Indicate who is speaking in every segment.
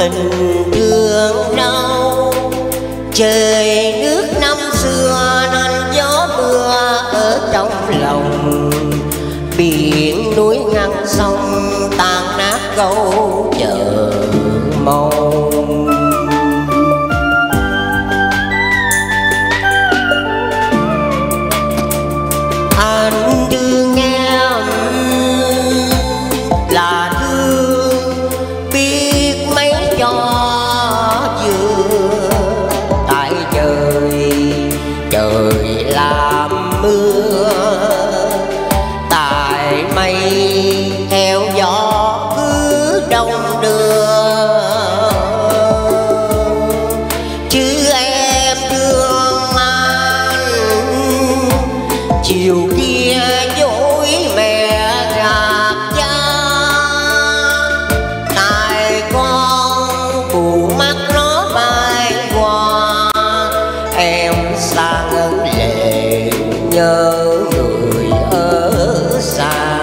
Speaker 1: tình thương đâu. Trời nước năm xưa nên gió mưa ở trong lòng. Biển núi ngăn sông tan nát câu chờ mong. Anh thương em là thương biết mấy cho vừa. Tại trời làm mưa, tại mây theo gió cứ đông đưa. Chứ em thương anh chiều kia dối mẹ gạt cha. Tại con phụ mắt nó bay qua, em xa ngân lệ nhớ người ở xa.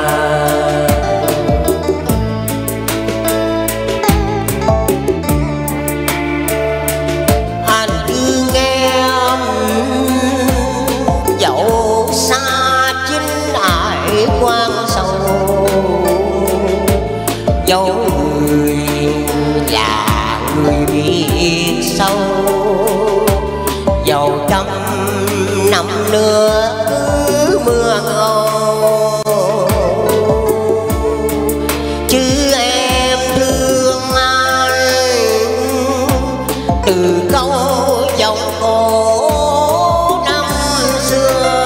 Speaker 1: Anh thương em dẫu xa chính ai quan sâu. Dẫu người là người biết sâu. Dẫu trăm năm nữa cứ mưa ngâu. Chứ em thương anh từ câu giọng cổ năm xưa.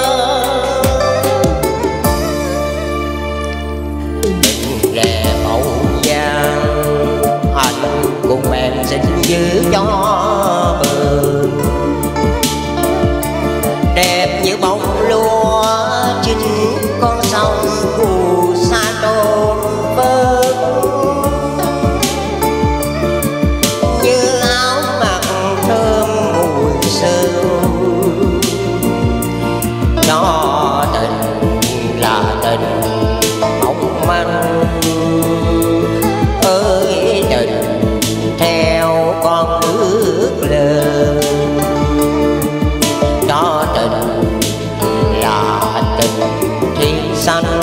Speaker 1: Đừng ghé bầu giang, anh cùng em xin giữ cho bờ. Đẹp như bông lúa trên con sông phù sa đôn vớt. Như áo mặc thơm mùi sương. Cho tình là tình mong manh. Ơi tình theo con nước lên. Cho tình là tình thiên sanh.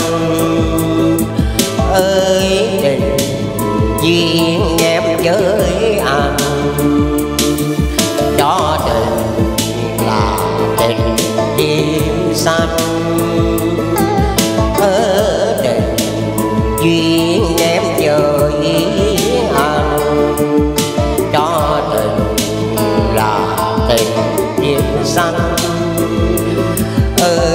Speaker 1: Ơi tình duyên em với anh. Cho tình là tình thiên sanh. Ơi tình duyên em với anh. Cho tình là tình thiên sanh.